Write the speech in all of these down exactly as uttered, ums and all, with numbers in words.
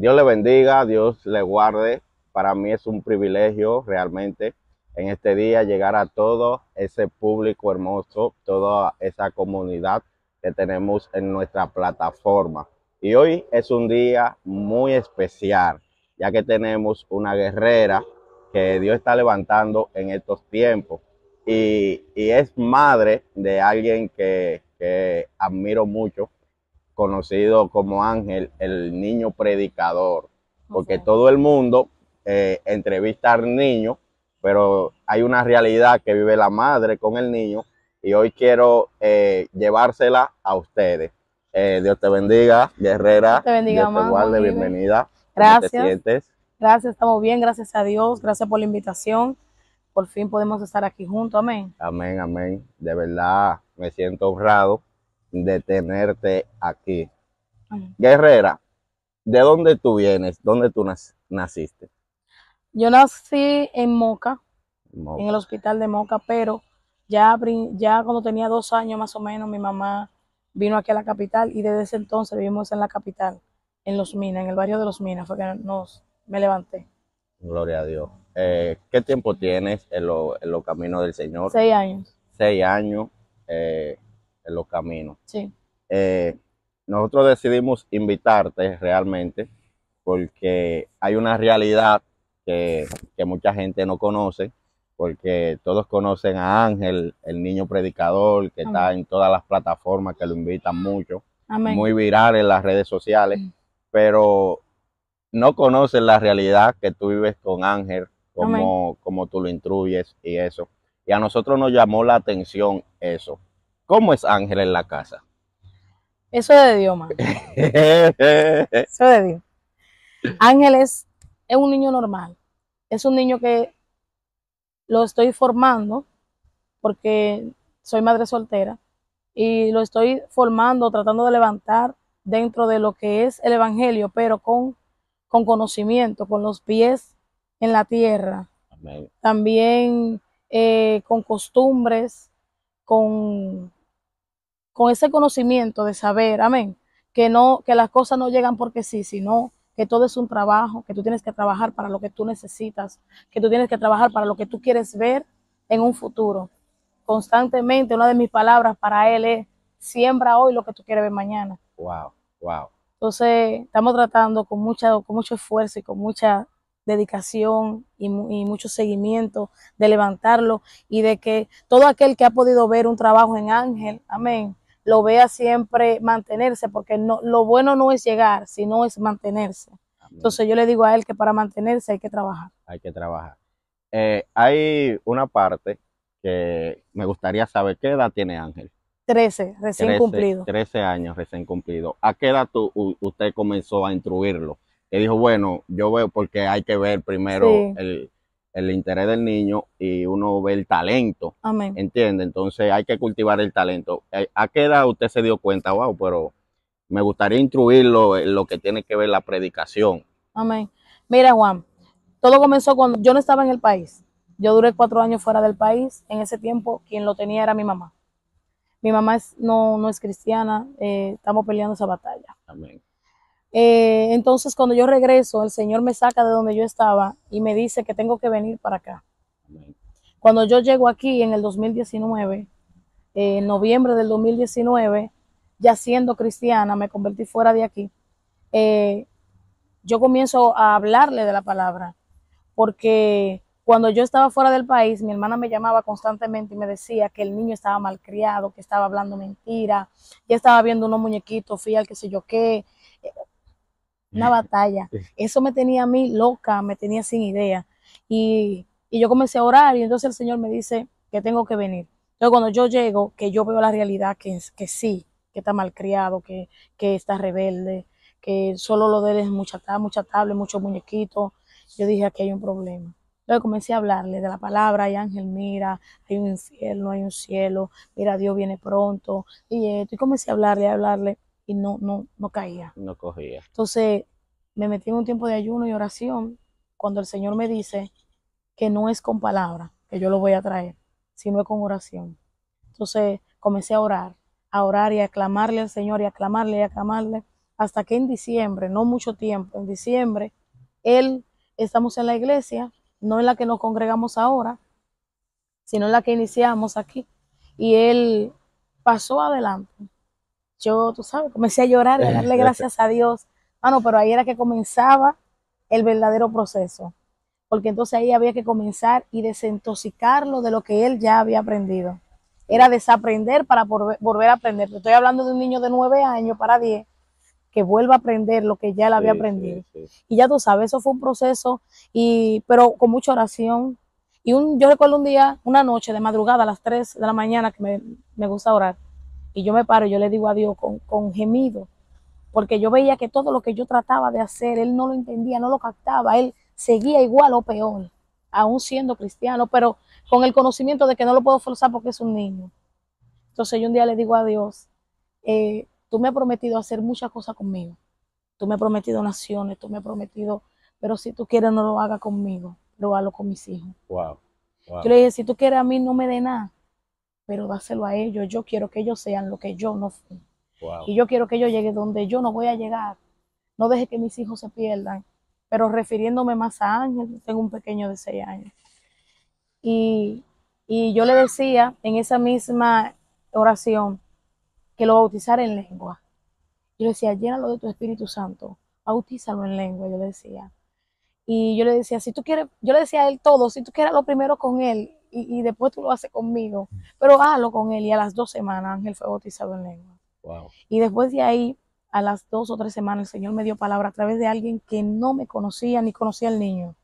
Dios le bendiga, Dios le guarde. Para mí es un privilegio realmente en este día llegar a todo ese público hermoso, toda esa comunidad que tenemos en nuestra plataforma. Y hoy es un día muy especial, ya que tenemos una guerrera que Dios está levantando en estos tiempos. Y, y es madre de alguien que, que admiro mucho, conocido como Ángel, el niño predicador, porque Okay. todo el mundo eh, entrevista al niño, pero hay una realidad que vive la madre con el niño y hoy quiero eh, llevársela a ustedes. Eh, Dios te bendiga, guerrera, Dios te bendiga Dios te más, Juan guarde, Ibe. bienvenida. ¿Cómo te Gracias, sientes? gracias, estamos bien, gracias a Dios, gracias por la invitación. Por fin podemos estar aquí juntos, amén. Amén, amén. De verdad me siento honrado de tenerte aquí. Amén. Guerrera, ¿de dónde tú vienes? ¿Dónde tú nac- naciste? Yo nací en Moca, en el Moca. hospital de Moca, pero ya, brin- ya cuando tenía dos años más o menos, mi mamá vino aquí a la capital y desde ese entonces vivimos en la capital, en Los Minas, en el barrio de Los Minas, fue que nos, me levanté. Gloria a Dios. Eh, ¿qué tiempo tienes en, lo- en los caminos del Señor? Seis años, Seis años eh, en los caminos. sí. Eh, Nosotros decidimos invitarte realmente porque hay una realidad que, que mucha gente no conoce, porque todos conocen a Ángel, el niño predicador, que está Amén. en todas las plataformas, que lo invitan mucho, Amén. muy viral en las redes sociales, pero no conocen la realidad que tú vives con Ángel, Amén. como, como tú lo instruyes y eso. Y a nosotros nos llamó la atención eso. ¿Cómo es Ángel en la casa? Eso es de Dios, man. Eso es de Dios. Ángel es, es un niño normal. Es un niño que lo estoy formando porque soy madre soltera y lo estoy formando, tratando de levantar dentro de lo que es el evangelio, pero con, con conocimiento, con los pies en la tierra. Amén. También eh, con costumbres, con, con ese conocimiento de saber, amén, que no, que las cosas no llegan porque sí, sino que todo es un trabajo, que tú tienes que trabajar para lo que tú necesitas, que tú tienes que trabajar para lo que tú quieres ver en un futuro. Constantemente, una de mis palabras para él es, siembra hoy lo que tú quieres ver mañana. Wow, wow. Entonces, estamos tratando con, mucha, con mucho esfuerzo y con mucha dedicación y, y mucho seguimiento de levantarlo y de que todo aquel que ha podido ver un trabajo en Ángel, amén, lo vea siempre mantenerse, porque no, lo bueno no es llegar, sino es mantenerse. Amén. Entonces yo le digo a él que para mantenerse hay que trabajar. Hay que trabajar. Eh, hay una parte que me gustaría saber, ¿qué edad tiene Ángel? trece, recién Trece, cumplido. trece años recién cumplido. ¿A qué edad tú, u- usted comenzó a instruirlo? Que dijo, bueno, yo veo porque hay que ver primero Sí, el, el interés del niño y uno ve el talento, amén. ¿entiende? Entonces hay que cultivar el talento. Eh, ¿A qué edad usted se dio cuenta? Wow, pero me gustaría instruirlo en lo que tiene que ver la predicación. Amén. Mira, Juan, todo comenzó cuando yo no estaba en el país. Yo duré cuatro años fuera del país. En ese tiempo, quien lo tenía era mi mamá. Mi mamá es, no, no es cristiana, eh, estamos peleando esa batalla. Amén. Eh, entonces, cuando yo regreso, el Señor me saca de donde yo estaba y me dice que tengo que venir para acá. Amén. Cuando yo llego aquí en el dos mil diecinueve, eh, en noviembre del dos mil diecinueve, ya siendo cristiana, me convertí fuera de aquí. Eh, yo comienzo a hablarle de la palabra, porque cuando yo estaba fuera del país, mi hermana me llamaba constantemente y me decía que el niño estaba malcriado, que estaba hablando mentira, ya estaba viendo unos muñequitos fiel, qué sé yo qué, una batalla. Eso me tenía a mí loca, me tenía sin idea. Y, y yo comencé a orar y entonces el Señor me dice que tengo que venir. Entonces cuando yo llego, que yo veo la realidad, que, que sí, que está malcriado, que, que está rebelde, que solo lo de él es mucha, mucha tabla, muchos muñequitos, yo dije, aquí hay un problema. Entonces comencé a hablarle de la palabra, hay ángel, mira, hay un infierno, hay un cielo, mira, Dios viene pronto, y esto, y comencé a hablarle, a hablarle, y no, no, no caía. No cogía. Entonces me metí en un tiempo de ayuno y oración cuando el Señor me dice que no es con palabras que yo lo voy a traer, sino es con oración. Entonces comencé a orar, a orar y a clamarle al Señor y a clamarle y a clamarle hasta que en diciembre, no mucho tiempo, en diciembre, él, estamos en la iglesia, no en la que nos congregamos ahora, sino en la que iniciamos aquí, y él pasó adelante. Yo, tú sabes, comencé a llorar y a darle gracias a Dios. Ah, no, pero ahí era que comenzaba el verdadero proceso, porque entonces ahí había que comenzar y desintoxicarlo de lo que él ya había aprendido. Era desaprender para volver a aprender. Te estoy hablando de un niño de nueve años para diez que vuelva a aprender lo que ya él había Sí, aprendido. sí, sí. Y ya tú sabes, eso fue un proceso, y, pero con mucha oración. Y un, yo recuerdo un día, una noche de madrugada a las tres de la mañana que me, me gusta orar. Y yo me paro y yo le digo a Dios con, con gemido, porque yo veía que todo lo que yo trataba de hacer, él no lo entendía, no lo captaba, él seguía igual o peor, aún siendo cristiano, pero con el conocimiento de que no lo puedo forzar porque es un niño. Entonces yo un día le digo a Dios, eh, tú me has prometido hacer muchas cosas conmigo, tú me has prometido naciones, tú me has prometido, pero si tú quieres no lo hagas conmigo, lo hago con mis hijos. Wow, wow. Yo le dije, si tú quieres a mí no me dé nada, pero dáselo a ellos, yo quiero que ellos sean lo que yo no fui. Wow. Y yo quiero que ellos lleguen donde yo no voy a llegar. No deje que mis hijos se pierdan. Pero refiriéndome más a Ángel, tengo un pequeño de seis años. Y, y yo le decía en esa misma oración que lo bautizara en lengua. Yo le decía, llénalo de tu Espíritu Santo, bautízalo en lengua, yo le decía. Y yo le decía, si tú quieres, yo le decía a él todo, si tú quieres lo primero con él y, y después tú lo haces conmigo, pero hazlo con él. Y a las dos semanas Ángel fue bautizado en lengua. Wow. Y después de ahí, a las dos o tres semanas, el Señor me dio palabra a través de alguien que no me conocía ni conocía al niño.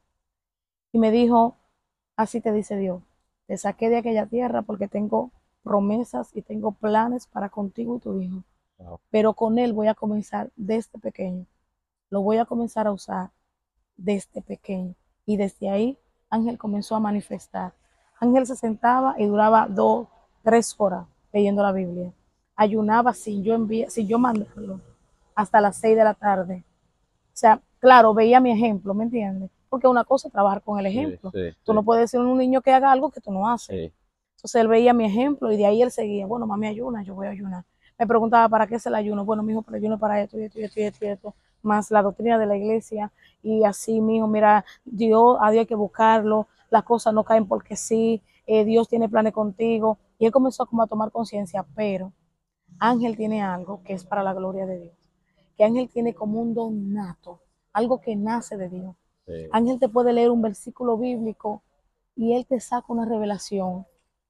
Y me dijo, así te dice Dios, te saqué de aquella tierra porque tengo promesas y tengo planes para contigo y tu hijo. Wow. Pero con él voy a comenzar desde pequeño. Lo voy a comenzar a usar desde pequeño. Y desde ahí, Ángel comenzó a manifestar. Ángel se sentaba y duraba dos, tres horas leyendo la Biblia. Ayunaba sin yo enviar, sin yo mandarlo, hasta las seis de la tarde. O sea, claro, veía mi ejemplo, ¿me entiendes? Porque una cosa es trabajar con el ejemplo. Sí, sí, tú sí. No puedes decir a un niño que haga algo que tú no haces. Sí. Entonces él veía mi ejemplo y de ahí él seguía. Bueno, mami, ayuna, yo voy a ayunar. Me preguntaba, ¿para qué es el ayuno? Bueno, mi hijo, pero ayuno para esto y esto y esto y esto y esto. Más la doctrina de la iglesia. Y así, mi hijo, mira, Dios, a Dios hay que buscarlo. Las cosas no caen porque sí. Eh, Dios tiene planes contigo. Y él comenzó como a tomar conciencia, pero Ángel tiene algo que es para la gloria de Dios. Que Ángel tiene como un don nato, algo que nace de Dios. Sí. Ángel te puede leer un versículo bíblico y él te saca una revelación,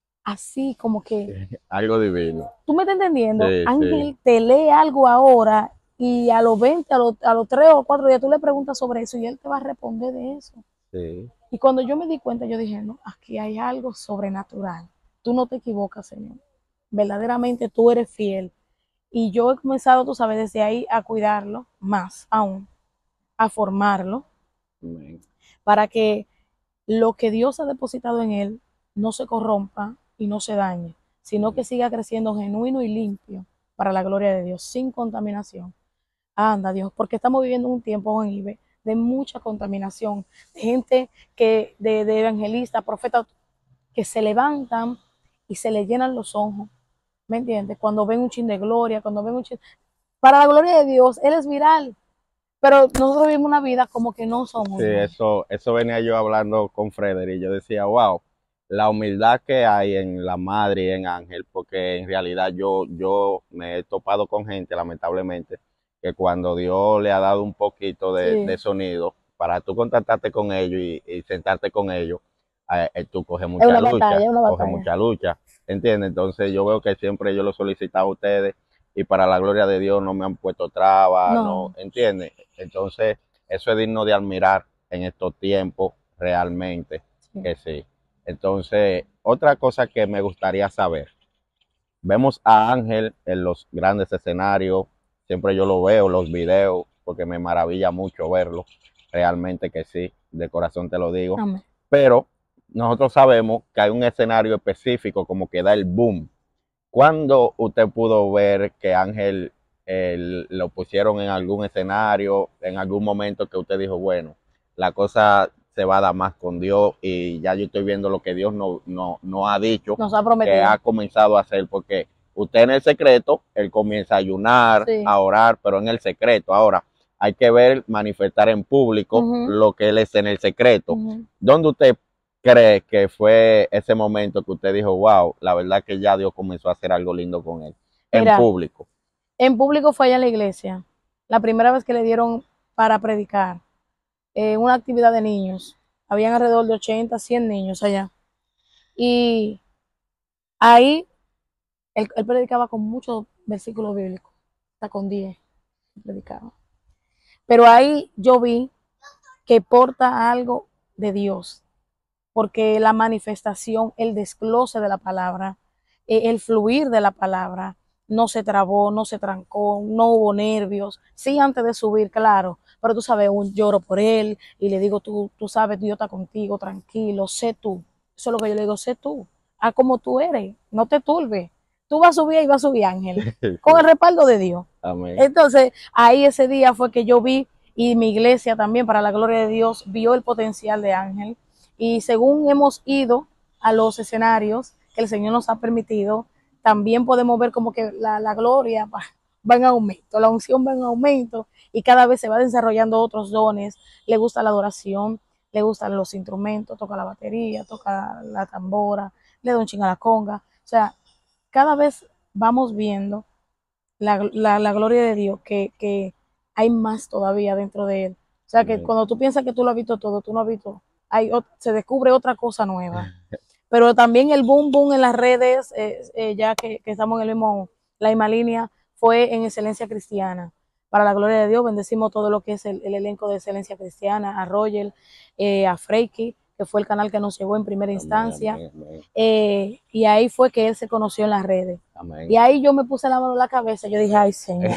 así como que... Sí, algo divino. ¿Tú me estás entendiendo? Sí, Ángel sí. te lee algo ahora y a los veinte, a los, a los tres o cuatro días tú le preguntas sobre eso y él te va a responder de eso. Sí. Y cuando yo me di cuenta, yo dije, no, aquí hay algo sobrenatural. Tú no te equivocas, Señor. Verdaderamente tú eres fiel. Y yo he comenzado, tú sabes, desde ahí a cuidarlo más aún, a formarlo, Amén. Para que lo que Dios ha depositado en él no se corrompa y no se dañe, sino que siga creciendo genuino y limpio para la gloria de Dios, sin contaminación. Anda, Dios, porque estamos viviendo un tiempo, Juan Ibe, de mucha contaminación, de gente que, de, de evangelistas, profetas, que se levantan y se le llenan los ojos. ¿Me entiendes? Cuando ven un chin de gloria, cuando ven un chin... Para la gloria de Dios, Él es viral. Pero nosotros vivimos una vida como que no somos. Sí, eso, eso venía yo hablando con Frederick y yo decía, wow, la humildad que hay en la madre y en Ángel, porque en realidad yo, yo me he topado con gente, lamentablemente, que cuando Dios le ha dado un poquito de, sí. de sonido, para tú contactarte con ellos y, y sentarte con ellos, eh, tú coges mucha una lucha, batalla, una coges batalla. mucha lucha. ¿Entiendes? Entonces yo veo que siempre yo lo solicitaba a ustedes y para la gloria de Dios no me han puesto trabas, no. no, ¿entiendes? Entonces eso es digno de admirar en estos tiempos realmente, sí. que sí. Entonces, otra cosa que me gustaría saber, vemos a Ángel en los grandes escenarios, siempre yo lo veo, los videos, porque me maravilla mucho verlo, realmente que sí, de corazón te lo digo, Amén. Pero nosotros sabemos que hay un escenario específico como que da el boom. ¿Cuándo usted pudo ver que Ángel eh, lo pusieron en algún escenario, en algún momento que usted dijo, bueno, la cosa se va a dar más con Dios y ya yo estoy viendo lo que Dios no, no, no ha dicho, nos ha prometido, que ha comenzado a hacer? Porque usted en el secreto, él comienza a ayunar, Sí. a orar, pero en el secreto. Ahora, hay que ver, manifestar en público Ujú. lo que él es en el secreto. Ujú. ¿Dónde usted cree que fue ese momento que usted dijo, wow, la verdad que ya Dios comenzó a hacer algo lindo con él? En Mira, público. en público fue allá en la iglesia. La primera vez que le dieron para predicar, eh, una actividad de niños. Habían alrededor de ochenta, cien niños allá. Y ahí él, él predicaba con muchos versículos bíblicos, hasta con diez predicaba. Pero ahí yo vi que porta algo de Dios, porque la manifestación, el desglose de la palabra, eh, el fluir de la palabra, no se trabó, no se trancó, no hubo nervios. Sí, antes de subir, claro, pero tú sabes, un lloro por él y le digo, tú, tú sabes, Dios está contigo, tranquilo, sé tú. Eso es lo que yo le digo, sé tú, haz como tú eres, no te turbes. Tú vas a subir y vas a subir, Ángel, con el respaldo de Dios. Amén. Entonces, ahí ese día fue que yo vi, y mi iglesia también, para la gloria de Dios, vio el potencial de Ángel. Y según hemos ido a los escenarios que el Señor nos ha permitido, también podemos ver como que la, la gloria va, va en aumento, la unción va en aumento y cada vez se va desarrollando otros dones. Le gusta la adoración, le gustan los instrumentos, toca la batería, toca la tambora, le da un ching a la conga. O sea, cada vez vamos viendo la, la, la gloria de Dios, que, que hay más todavía dentro de él. O sea, que Amén. cuando tú piensas que tú lo has visto todo, tú no has visto, hay, se descubre otra cosa nueva. Pero también el boom boom en las redes, eh, eh, ya que, que estamos en el mismo, la misma línea, fue en Excelencia Cristiana. Para la gloria de Dios, bendecimos todo lo que es el, el elenco de Excelencia Cristiana, a Roger, eh, a Freaky, que fue el canal que nos llevó en primera Amén, instancia. amén, amén. Eh, y ahí fue que él se conoció en las redes. Amén. Y ahí yo me puse la mano en la cabeza, yo dije, ay, Señor,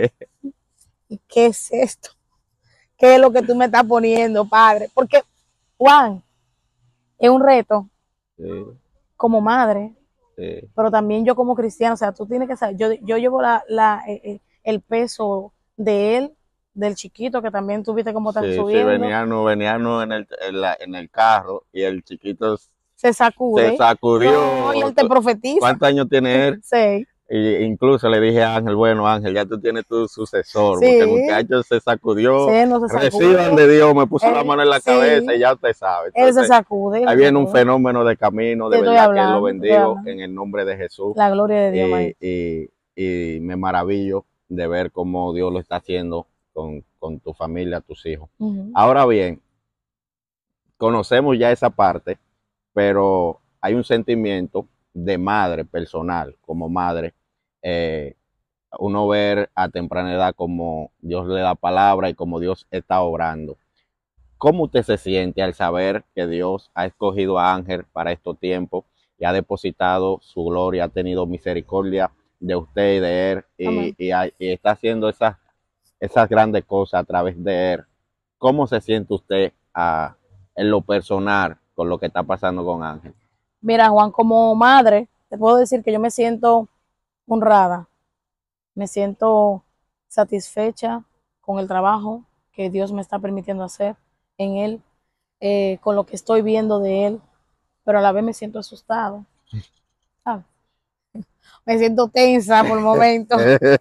¿y qué es esto? ¿Qué es lo que tú me estás poniendo, Padre? Porque, Juan, es un reto Sí, como madre, sí. pero también yo como cristiano. O sea, tú tienes que saber, yo, yo llevo la, la, eh, eh, el peso de él, del chiquito, que también tuviste como está Sí, sí, subiendo, veníamos, veníamos en el, en, la- en el carro y el chiquito se se sacude. No, y sacudió. él te profetiza. ¿Cuántos años tiene él? Sí, Y incluso le dije a Ángel, bueno Ángel, ya tú tienes tu sucesor, porque el sí, muchacho se sacudió, sí, no se reciban sacude. de Dios, me puso la Él, mano en la cabeza y sí, ya usted sabe. él se Entonces, sacude, él ahí se viene un sacude. fenómeno de camino, de Te estoy verdad que lo hablando, te estoy bendigo hablando. en el nombre de Jesús La gloria de Dios, y, maestro. y, y me maravillo de ver cómo Dios lo está haciendo con, con tu familia, tus hijos. Uh-huh. Ahora bien, conocemos ya esa parte, pero hay un sentimiento de madre personal, como madre, eh, uno ver a temprana edad como Dios le da palabra y como Dios está obrando. ¿Cómo usted se siente al saber que Dios ha escogido a Ángel para estos tiempos y ha depositado su gloria, ha tenido misericordia de usted y de él y, y, ha, y está haciendo esas, esas grandes cosas a través de él? ¿Cómo se siente usted a, en lo personal con lo que está pasando con Ángel? Mira, Juan, como madre, te puedo decir que yo me siento honrada, me siento satisfecha con el trabajo que Dios me está permitiendo hacer en él, eh, con lo que estoy viendo de él, pero a la vez me siento asustado, ¿sabes? Me siento tensa por momentos,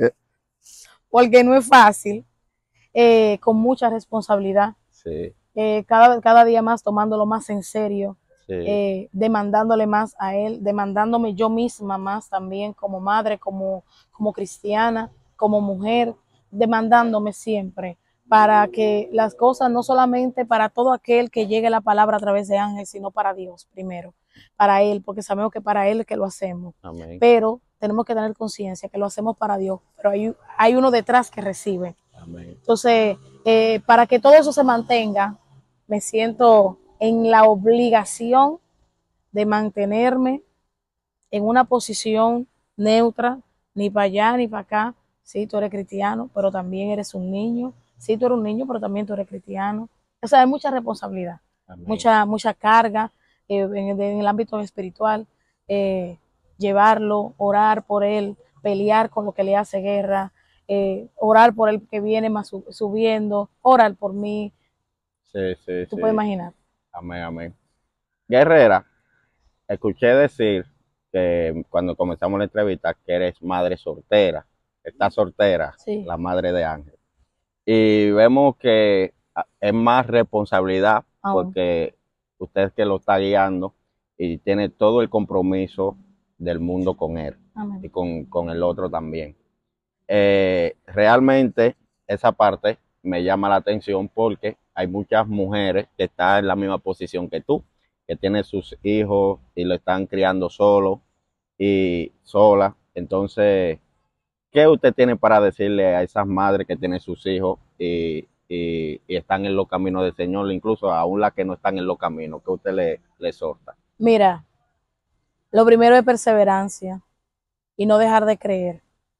porque no es fácil, eh, con mucha responsabilidad, Sí, eh, cada, cada día más tomándolo más en serio, sí, eh, demandándole más a él, demandándome yo misma más también como madre, como, como cristiana, como mujer, demandándome siempre para que las cosas, no solamente para todo aquel que llegue la palabra a través de Ángel, sino para Dios primero, para Él, porque sabemos que para Él es que lo hacemos, amén, pero tenemos que tener conciencia que lo hacemos para Dios, pero hay, hay uno detrás que recibe. amén. Entonces, eh, para que todo eso se mantenga, me siento en la obligación de mantenerme en una posición neutra, ni para allá ni para acá. Sí, tú eres cristiano, pero también eres un niño. Sí, tú eres un niño, pero también tú eres cristiano. O sea, hay mucha responsabilidad, Amén. mucha, mucha carga eh, en, en el ámbito espiritual, eh, llevarlo, orar por él, pelear con lo que le hace guerra, eh, orar por el que viene más subiendo, orar por mí. Sí, sí, Tú sí. puedes imaginar. Amén, amén. Guerrera, escuché decir que cuando comenzamos la entrevista, que eres madre soltera, estás soltera, Sí. la madre de Ángel. Y vemos que ah, es más responsabilidad Aún. porque usted es que lo está guiando y tiene todo el compromiso del mundo con él Amén. y con, con el otro también. Eh, realmente esa parte me llama la atención porque hay muchas mujeres que están en la misma posición que tú, que tienen sus hijos y lo están criando solo y sola. Entonces, ¿qué usted tiene para decirle a esas madres que tienen sus hijos y, y, y están en los caminos del Señor, incluso aún las que no están en los caminos, que usted le, le exhorta? Mira, lo primero es perseverancia y no dejar de creer.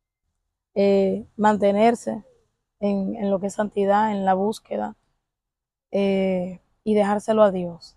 Eh, mantenerse en, en lo que es santidad, en la búsqueda, eh, y dejárselo a Dios.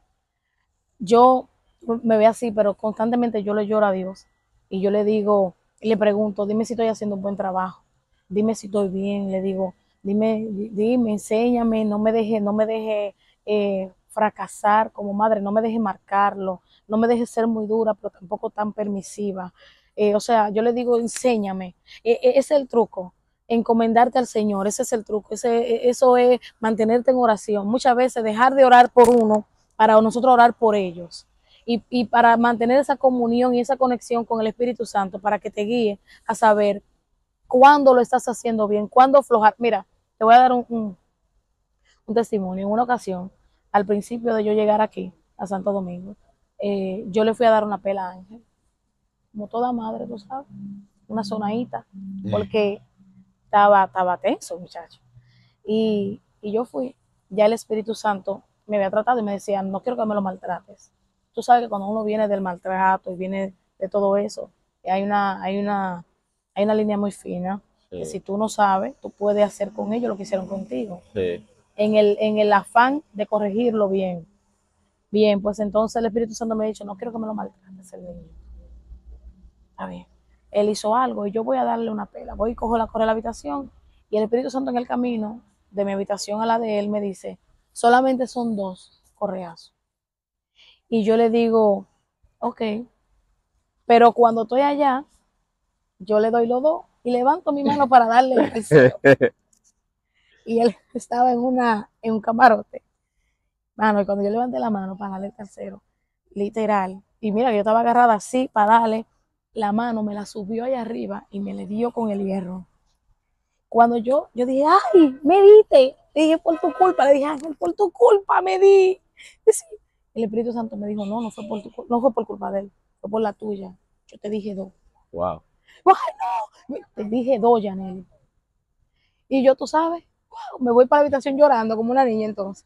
Yo me veo así, pero constantemente yo le lloro a Dios y yo le digo, y le pregunto, dime si estoy haciendo un buen trabajo, dime si estoy bien, le digo, dime, dime, enséñame, no me deje, no me deje eh, fracasar como madre, no me deje marcarlo, no me deje ser muy dura, pero tampoco tan permisiva. Eh, o sea, yo le digo, enséñame. Eh, eh, ese es el truco, encomendarte al Señor, ese es el truco, ese, eso es mantenerte en oración. Muchas veces dejar de orar por uno para nosotros orar por ellos. Y, y para mantener esa comunión y esa conexión con el Espíritu Santo, para que te guíe a saber cuándo lo estás haciendo bien, cuándo aflojar. Mira, te voy a dar un, un, un testimonio. En una ocasión, al principio de yo llegar aquí, a Santo Domingo, eh, yo le fui a dar una pela a Ángel, como toda madre, tú sabes, una zonadita, porque estaba, estaba tenso, muchacho. Y, y yo fui, ya el Espíritu Santo me había tratado y me decía, no quiero que me lo maltrates. Tú sabes que cuando uno viene del maltrato y viene de todo eso, hay una, hay una, hay una línea muy fina, sí, que si tú no sabes, tú puedes hacer con ellos lo que hicieron contigo. Sí. En el, en el afán de corregirlo bien. Bien, pues entonces el Espíritu Santo me ha dicho, no quiero que me lo maltrates el niño. Está bien. Él hizo algo y yo voy a darle una pela. Voy y cojo la corre a la habitación y el Espíritu Santo en el camino de mi habitación a la de él me dice, solamente son dos correazos. Y yo le digo, ok, pero cuando estoy allá, yo le doy los dos y levanto mi mano para darle el tercero. Y él estaba en, una, en un camarote. Mano, y cuando yo levanté la mano para darle el tercero, literal, y mira que yo estaba agarrada así para darle, la mano me la subió allá arriba y me le dio con el hierro. Cuando yo, yo dije, ay, me diste, le dije, por tu culpa, le dije, Ángel, por tu culpa me di. El Espíritu Santo me dijo, no, no fue por tu, no fue por culpa de él, fue por la tuya. Yo te dije dos. Wow. Ay, no, te dije dos, Yaneli. Y yo, tú sabes, wow, me voy para la habitación llorando como una niña entonces.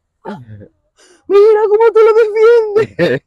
Mira cómo tú lo defiendes.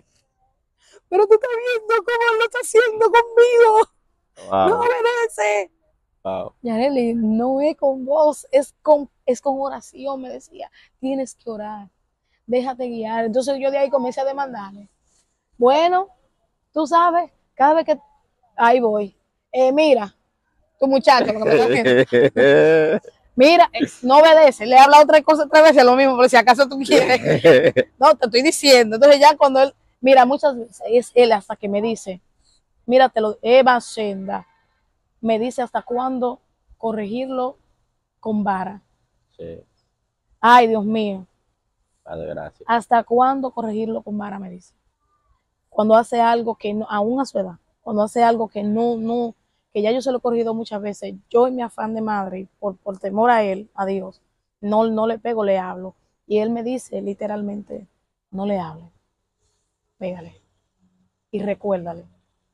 Pero tú estás viendo cómo él lo está haciendo conmigo. Wow. No obedece. Wow. Yaneli, no es con voz, es con, es con oración, me decía. Tienes que orar, déjate guiar. Entonces yo de ahí comencé a demandarle. Bueno, tú sabes, cada vez que... Ahí voy. Eh, mira, tu muchacho, lo que me está haciendo. Mira, no obedece, le habla otra cosa otra vez, es lo mismo, por si acaso tú quieres. No, te estoy diciendo. Entonces ya cuando él, mira, muchas veces es él hasta que me dice, mira, te lo, Eva Senda, me dice hasta cuándo corregirlo con vara. Sí. Ay, Dios mío. Padre, gracias. ¿Hasta cuándo corregirlo con vara? Me dice. Cuando hace algo que no, aún a su edad, cuando hace algo que no, no, que ya yo se lo he corregido muchas veces, yo en mi afán de madre, por, por temor a él, a Dios, no, no le pego, le hablo. Y él me dice literalmente, no le hable, pégale y recuérdale.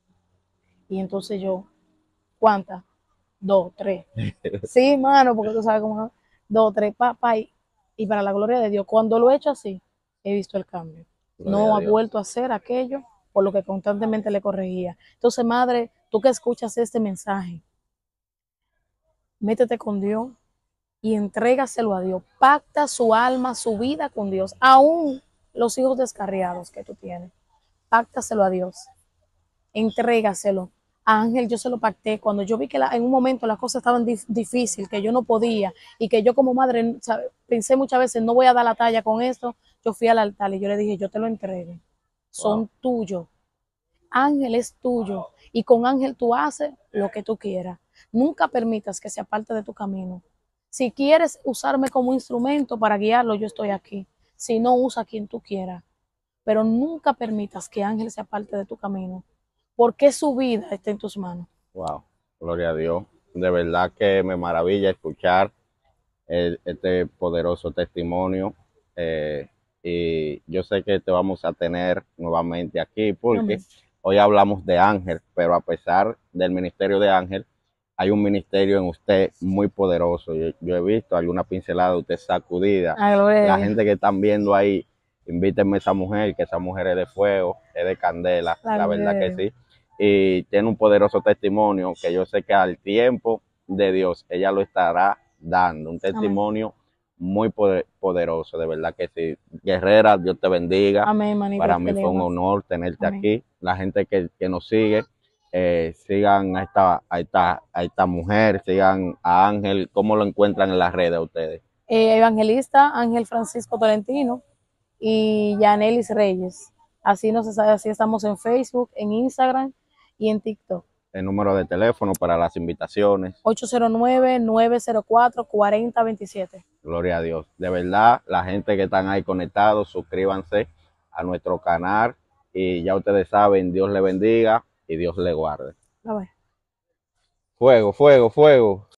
Y entonces yo, ¿cuántas? Dos, tres. Sí, mano, porque tú sabes cómo, dos, tres, papá, y, y para la gloria de Dios, cuando lo he hecho así, he visto el cambio. Gloria no ha vuelto a hacer aquello por lo que constantemente le corregía. Entonces, madre, tú que escuchas este mensaje, métete con Dios y entrégaselo a Dios. Pacta su alma, su vida con Dios. Aún los hijos descarriados que tú tienes, páctaselo a Dios. Entrégaselo. A Ángel yo se lo pacté. Cuando yo vi que la, en un momento las cosas estaban dif difíciles, que yo no podía y que yo como madre, ¿sabe? Pensé muchas veces, no voy a dar la talla con esto. Yo fui al altar y yo le dije, yo te lo entrego. Son wow. tuyos. Ángel es tuyo y con Ángel tú haces lo que tú quieras. Nunca permitas que se aparte de tu camino. Si quieres usarme como instrumento para guiarlo, yo estoy aquí. Si no, usa a quien tú quieras. Pero nunca permitas que Ángel se aparte de tu camino, porque su vida está en tus manos. Wow, gloria a Dios. De verdad que me maravilla escuchar el- este poderoso testimonio. eh, y yo sé que te vamos a tener nuevamente aquí porque Amén. hoy hablamos de Ángel, pero a pesar del ministerio de Ángel, hay un ministerio en usted muy poderoso. Yo, yo he visto alguna pincelada de usted sacudida. A gloria de La Dios. gente que están viendo ahí, invítenme a esa mujer, que esa mujer es de fuego, es de candela, La la gloria verdad de que Dios. sí. Y tiene un poderoso testimonio que yo sé que al tiempo de Dios ella lo estará dando. Un Amén. testimonio muy poder- poderoso, de verdad que sí. Guerrera, Dios te bendiga. Amén, manito. Para Dios te mí fue un lindo. honor tenerte Amén. aquí. La gente que, que nos sigue, eh, sigan a esta, a, esta, a esta mujer, sigan a Ángel. ¿Cómo lo encuentran en las redes ustedes? Eh, evangelista Ángel Francisco Tolentino y Yanelis Reyes. Así nos así estamos en Facebook, en Instagram y en TikTok. El número de teléfono para las invitaciones. ocho cero nueve, nueve cero cuatro, cuatro cero dos siete. Gloria a Dios. De verdad, la gente que están ahí conectados, suscríbanse a nuestro canal y ya ustedes saben, Dios le bendiga y Dios le guarde. A ver. Fuego, fuego, fuego.